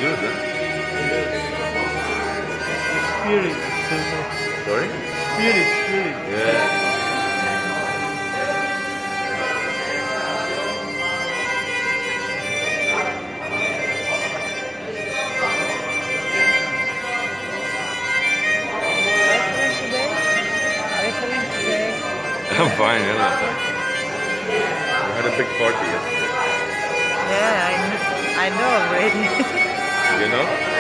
good, huh? Spirit. Sorry? Spirit. Yeah. Are you feeling today? Are you feeling today? I'm fine, yeah. I'm fine. We had a big party yesterday. Yeah, I know already. You know?